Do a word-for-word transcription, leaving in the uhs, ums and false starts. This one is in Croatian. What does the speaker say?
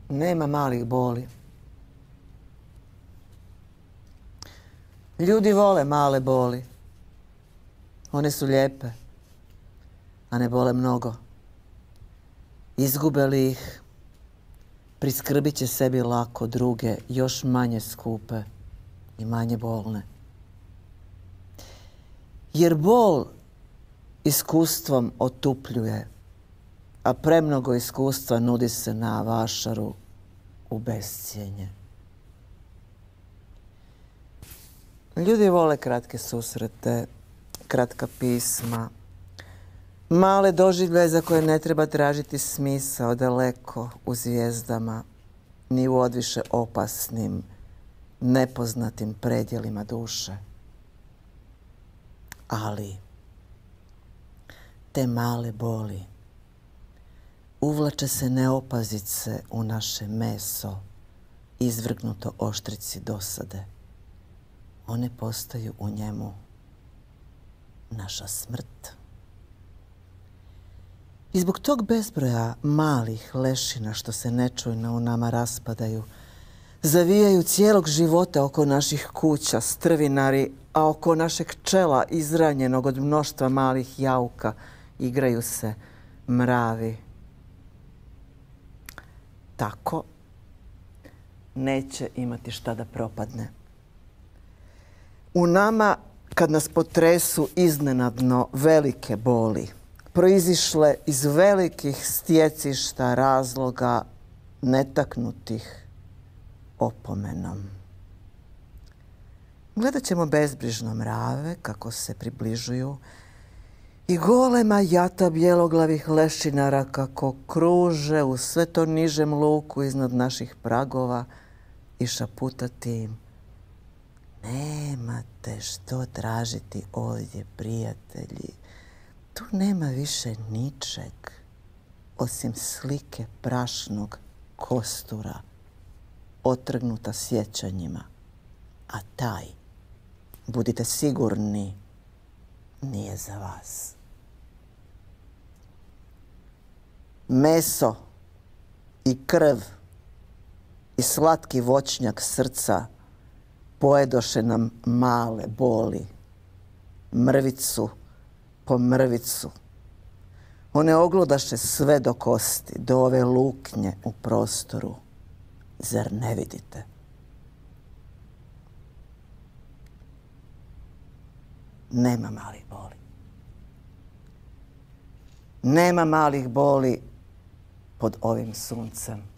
Nema malih boli. Ljudi vole male boli. One su lijepe, a ne bole mnogo. Izgube li ih, priskrbit će sebi lako druge, još manje skupe i manje bolne. Jer bol iskustvom otupljuje, a premnogo iskustva nudi se na vašaru u bescijenje. Ljudi vole kratke susrete, kratka pisma, male doživljaje za koje ne treba tražiti smisao daleko u zvijezdama, ni u odviše opasnim, nepoznatim predjelima duše. Ali te male boli uvlače se neopazice u naše meso, izvrgnuto oštrici dosade. One postaju u njemu naša smrt. I zbog tog bezbroja malih lešina što se nečujno u nama raspadaju, zavijaju cijelog života oko naših kuća strvinari, a oko našeg čela izranjenog od mnoštva malih jauka igraju se mravi. Tako neće imati šta da propadne. U nama, kad nas potresu iznenadno velike boli, proizišle iz velikih stjecišta razloga netaknutih opomenom. Gledat ćemo bezbrižno mrave kako se približuju i golema jata bjeloglavih lešinara kako kruže u sve to nižem luku iznad naših pragova i šaputati im: nemate što tražiti ovdje, prijatelji. Tu nema više ničeg osim slike prašnog kostura otrgnuta sjećanjima. A taj, budite sigurni, nije za vas. Meso i krv i slatki voćnjak srca pojedoše nam male boli, mrvicu po mrvicu. One oglodaše sve do kosti, do ove luknje u prostoru. Zar ne vidite? Nema malih boli. Nema malih boli pod ovim suncem.